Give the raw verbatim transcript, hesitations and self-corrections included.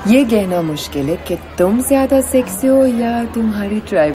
ये कहना मुश्किल है कि तुम ज्यादा सेक्सी हो या तुम्हारी ट्राइब